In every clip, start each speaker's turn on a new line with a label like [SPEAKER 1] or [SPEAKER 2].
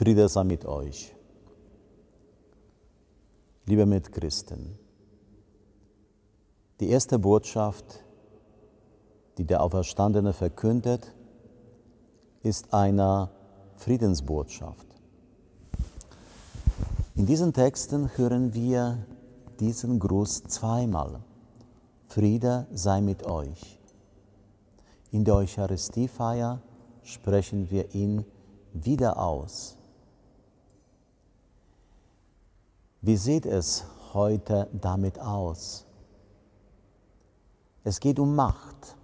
[SPEAKER 1] Friede sei mit euch. Liebe Mitchristen, die erste Botschaft, die der Auferstandene verkündet, ist eine Friedensbotschaft. In diesen Texten hören wir diesen Gruß zweimal. Friede sei mit euch. In der Eucharistiefeier sprechen wir ihn wieder aus. Wie sieht es heute damit aus? Es geht um Macht.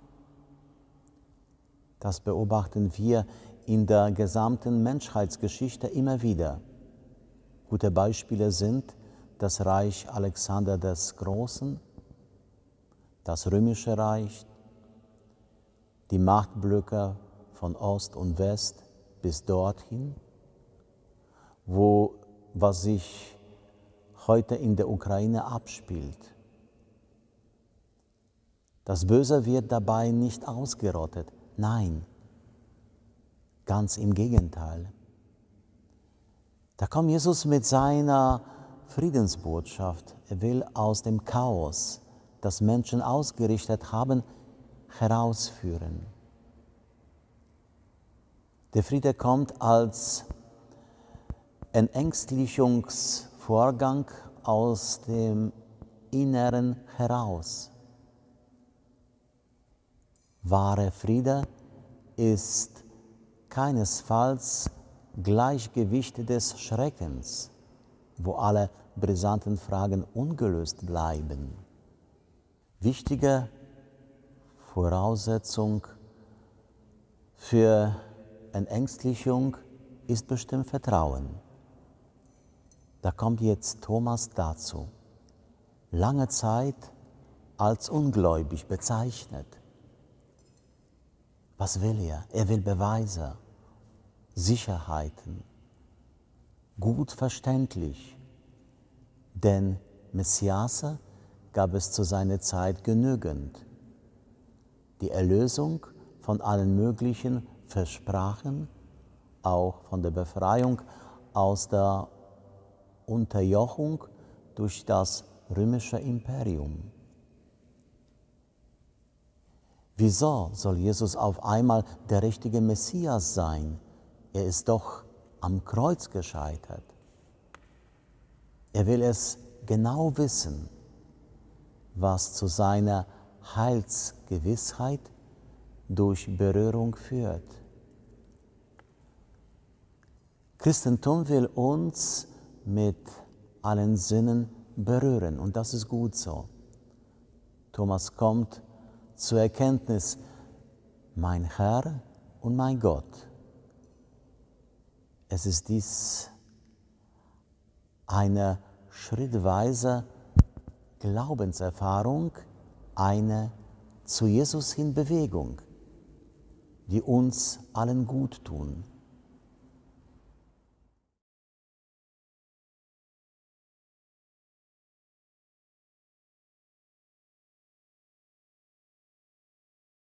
[SPEAKER 1] Das beobachten wir in der gesamten Menschheitsgeschichte immer wieder. Gute Beispiele sind das Reich Alexander des Großen, das Römische Reich, die Machtblöcke von Ost und West bis dorthin, was sich heute in der Ukraine abspielt. Das Böse wird dabei nicht ausgerottet. Nein, ganz im Gegenteil. Da kommt Jesus mit seiner Friedensbotschaft. Er will aus dem Chaos, das Menschen ausgerichtet haben, herausführen. Der Friede kommt als Entängstlichungsvorgang aus dem Inneren heraus. Wahre Friede ist keinesfalls Gleichgewicht des Schreckens, wo alle brisanten Fragen ungelöst bleiben. Wichtige Voraussetzung für Entängstlichung ist bestimmt Vertrauen. Da kommt jetzt Thomas dazu, lange Zeit als ungläubig bezeichnet. Was will er? Er will Beweise, Sicherheiten, gut verständlich. Denn Messiasse gab es zu seiner Zeit genügend. Die Erlösung von allen möglichen Versprachen, auch von der Befreiung aus der Unterjochung durch das römische Imperium. Wieso soll Jesus auf einmal der richtige Messias sein? Er ist doch am Kreuz gescheitert. Er will es genau wissen, was zu seiner Heilsgewissheit durch Berührung führt. Christentum will uns mit allen Sinnen berühren und das ist gut so. Thomas kommt zur Erkenntnis, mein Herr und mein Gott. Es ist dies eine schrittweise Glaubenserfahrung, eine zu Jesus hin Bewegung, die uns allen gut tun.